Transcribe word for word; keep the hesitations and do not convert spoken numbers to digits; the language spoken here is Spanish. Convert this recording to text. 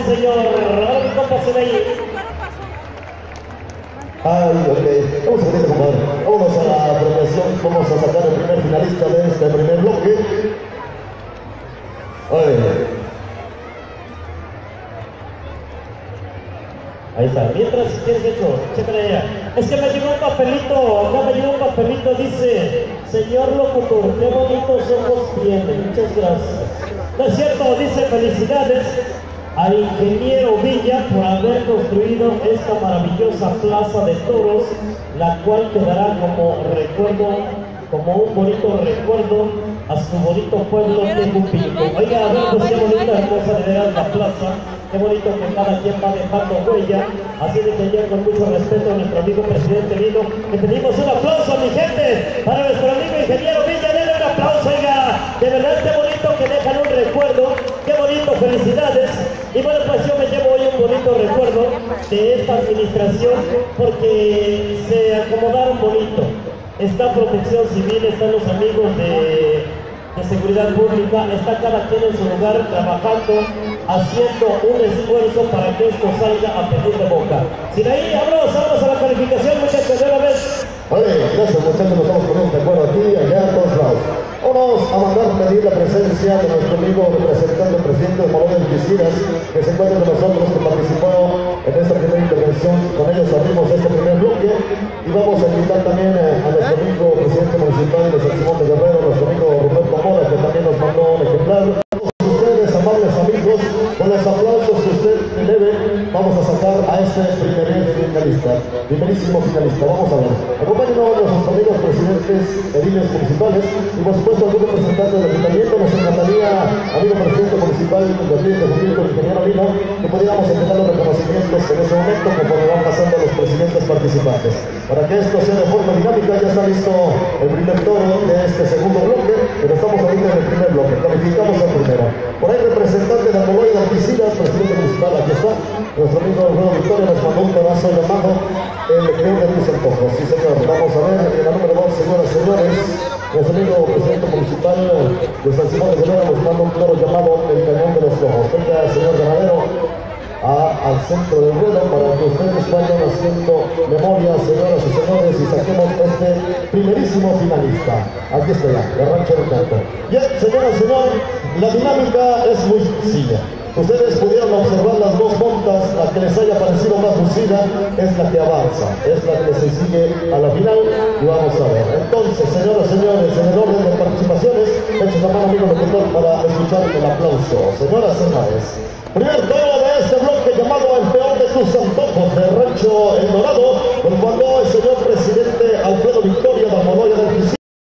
señor. Ahora mi compa se ve ahí. Ay, ok. Vamos a ver, compadre. Vamos a la premiación. Vamos a sacar el primer finalista de este primer bloque. Ay. Ahí está. Mientras, si quieres hecho, chécale allá. Es que me llegó un papelito, acá me llegó un papelito, dice, señor locutor, qué bonitos ojos tiene, muchas gracias. No es cierto, dice, felicidades al ingeniero Villa por haber construido esta maravillosa plaza de toros, la cual quedará como recuerdo, como un bonito recuerdo a su bonito pueblo Tejupilco. Oiga, amigos, qué bonita, hermosa de veras la plaza. Qué bonito que cada quien va dejando huella. Así de que ya con mucho respeto a nuestro amigo presidente Lino, que pedimos un aplauso, mi gente, para nuestro amigo ingeniero Villa. Denle un aplauso, oiga. De verdad, qué bonito que dejan un recuerdo. Qué bonito, felicidades. Y bueno, pues yo me llevo hoy un bonito recuerdo de esta administración porque se acomodaron bonito. Está Protección Civil, están los amigos de... de seguridad pública, está cada quien en su lugar trabajando, haciendo un esfuerzo para que esto salga a pedir de boca. Sin ahí, vámonos, vámonos a la calificación, muchachos, de una vez. Oye, gracias muchachos, nos estamos poniendo de acuerdo aquí, allá, a todos lados. Vamos a mandar pedir la presencia de nuestro amigo representante, el presidente de Molón Algeciras, que se encuentra con nosotros, que participó en esta primera intervención. Con ellos abrimos este primer bloque y vamos a invitar también a nuestro amigo presidente municipal de San Simón de Guerrero, nuestro amigo Roberto Mora, que también nos mandó un ejemplar. Todos ustedes, amables amigos, con los aplausos que usted debe, vamos a sacar a este primer finalista, primerísimo finalista. Vamos a ver. Acompáñenos a nuestros amigos presidentes, ediles municipales y por supuesto algún representante del ayuntamiento. Nos encantaría, amigo presidente municipal de Tejupilco, el ingeniero Lino, que pudiéramos entregar los reconocimientos en ese momento conforme van pasando los presidentes participantes. Para que esto sea de forma dinámica, ya está listo el primer toro de este segundo bloque, pero estamos ahorita en el primer bloque. Calificamos al primero. Por ahí, representante de Amoloy Algeciras, presidente municipal, aquí está. Nuestro amigo Alfredo Victoria nos mandó un pedazo llamado el peor de tus antojos. Sí, señor. Vamos a ver en la número dos, señoras y señores. Nuestro amigo presidente municipal de San Simón de Guerrero nos manda un toro llamado el Cañón de los Ojos. Venga, señor ganadero, a, al centro del ruedo para que ustedes vayan haciendo memoria, señoras y señores, y saquemos este primerísimo finalista. Aquí está ya, de Rancho del Canto. Bien, señoras y señores, la dinámica es muy sencilla. Ustedes pudieron observar las dos montas, la que les haya parecido más lucida es la que avanza, es la que se sigue a la final y vamos a ver. Entonces, señoras y señores, en el orden de participaciones, echen la mano, amigo locutor, para escuchar el aplauso. Señoras y señores, primer toro de este bloque llamado el peor de tus antojos de Rancho El Dorado.